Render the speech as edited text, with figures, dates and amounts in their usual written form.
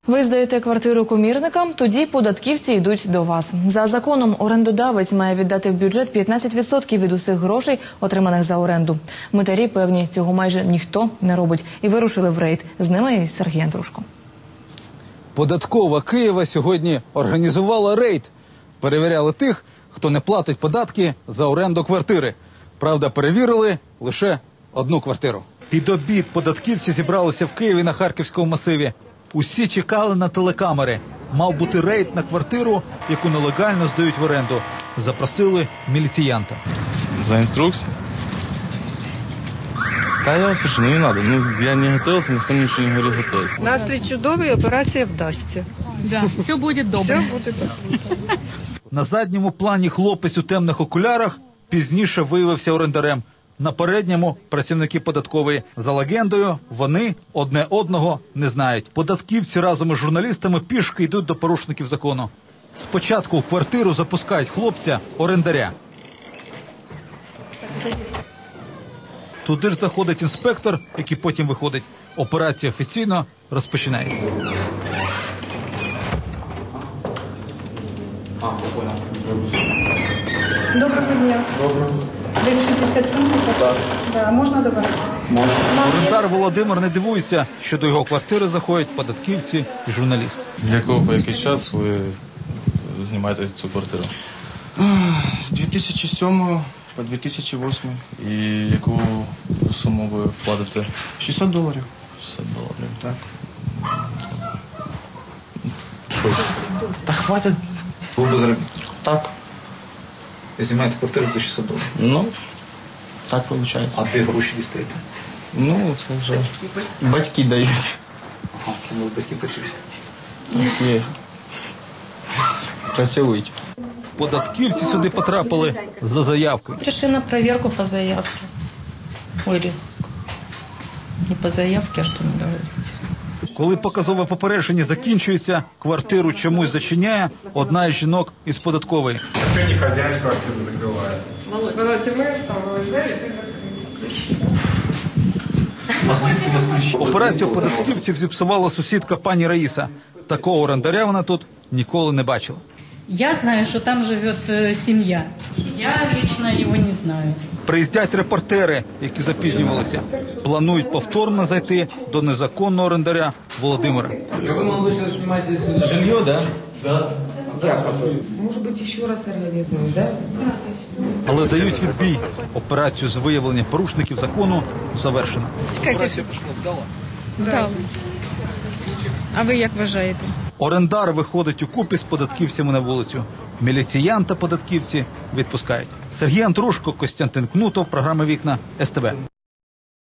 Ви здаєте квартиру комірникам, тоді податківці йдуть до вас. За законом орендодавець має віддати в бюджет 15% від усіх грошей, отриманих за оренду. Митарі певні, цього майже ніхто не робить. І вирушили в рейд. З ними і Сергій Андрушко. Податкова Києва сьогодні організувала рейд. Перевіряли тих, хто не платить податки за оренду квартири. Правда, перевірили лише одну квартиру. Під обід податківці зібралися в Києві на Харківському масиві. Усі чекали на телекамери. Мав бути рейд на квартиру, яку нелегально здають в оренду. Запросили міліціянта. За инструкцию? Да, я вас прошу, не надо. Я не готовился, никто мне ничего не говорил готовиться. Настрій чудовий, операція вдасться. Да, все буде добре. Все буде добре. На задньому плані хлопець у темних окулярах пізніше виявився орендарем. На передньому – працівники податкової. За легендою, вони одне одного не знають. Податківці разом із журналістами пішки йдуть до порушників закону. Спочатку в квартиру запускають хлопця-орендаря. Туди ж заходить інспектор, який потім виходить. Операція офіційно розпочинається. Доброго дня. Доброго. Десь 67 так. Да, можна до вас? Можна. Орендар Володимир не дивується, що до його квартири заходять податківці і журналісти. Для кого по який час ви знімаєте цю квартиру? З 2007 по 2008. І яку суму ви платите? $600. 600 доларів. Так. Що? Та хватить. Ви без заробітку. Так. Ви знімаєте квартиру за 600 доларів. Ну, так виходить. А де гроші дістаєте? Ну, це вже батьки дають. Ага, у вас батьки працюють. Ні. Працюють. Податківці сюди потрапили за заявкою. Пришли на проверку по заявке. Ой, или не по заявке, а что надо говорить. Коли показове попередження закінчується, квартиру чомусь зачиняє одна із жінок із податкової. Це не хазяїн квартиру закриває. Володя, ми оставили двері, ти закрив. Операцію податківців зіпсувала сусідка пані Раїса. Такого орендаря вона тут ніколи не бачила. Я знаю, что там живет семья. Я лично его не знаю. Приїздять репортери, які запізнювалися. Планують повторно зайти до незаконного орендаря Володимира. Ви, мабуть, знімаєте жилье, да? Да. Може бути, ще раз організуємо, да? Але дають відбій. Операцію з виявлення порушників закону завершено. Чекайте. Так. А ви як вважаєте? Орендар виходить у купі з податківцями на вулицю. Міліціянта податківці відпускають. Сергій Андрушко, Костянтин Кнутов, програма «Вікна», СТБ.